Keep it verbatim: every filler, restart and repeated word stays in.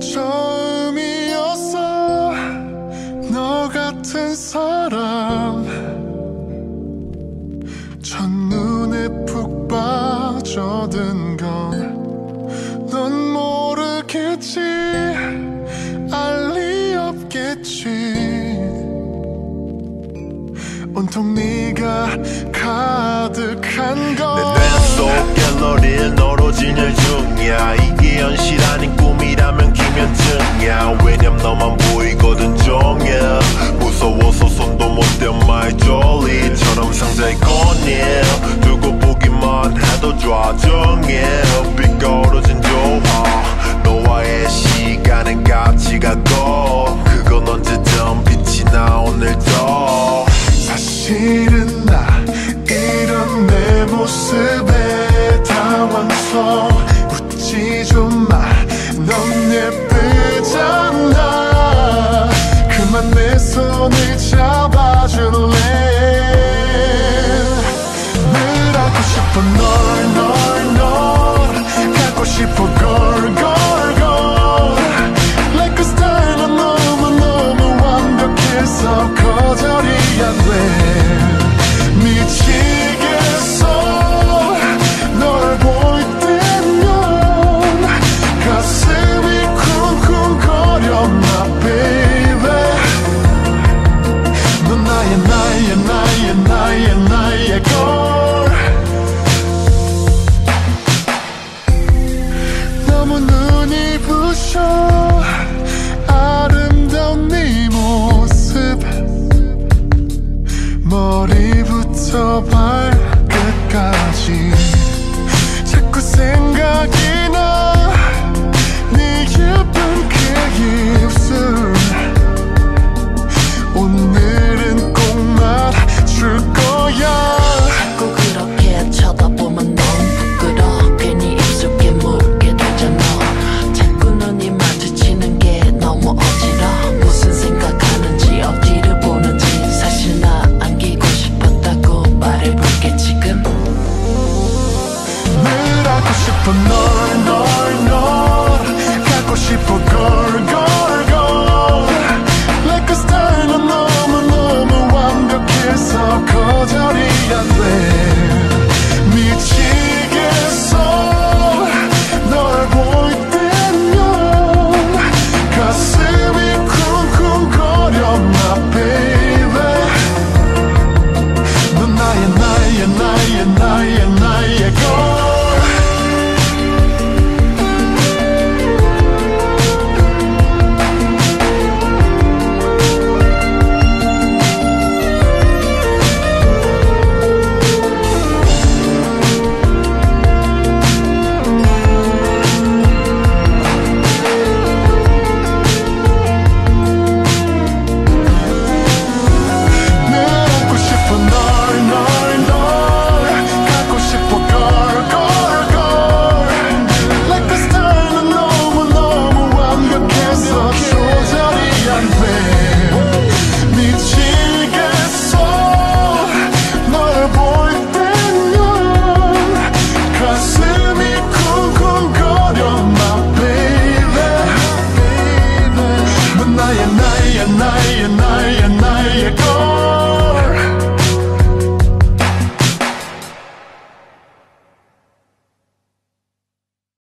처음이었어 너 같은 사람 첫눈에 푹 빠져든 건 넌 모르겠지 알 리 없겠지 온통 네가 가득한 건 내 뇌속 갤러리를 너로 진열 중이야 이게 현실 아닌 꿈이라면 김현증이야 왜냐면 너만 보이거든 종일 무서워서 손도 못 대 my jolly처럼 상자에 꺼내 두고 보기만 해도 좌정해 빗걸어진 조화 너와의 시간은 같이 가고 그건 언제든 빛이 나 오늘도 사실은 나 이런 내 모습에 당황서 웃지 좀 마 넌 예쁘잖아 그만 내 손을 잡아줄래 늘 안고 싶어 널 널 널 갖고 싶어 girl girl girl Like a star 넌 너무너무 완벽해서 거절이 안돼 미치겠어 널 볼 때면 가슴이 쿵쿵거려 my baby 넌 나의 나의 나의 나의 나의 girl 너무 눈이 부셔 아름다운 네 모습 머리부터 발끝까지 자꾸 생각이 나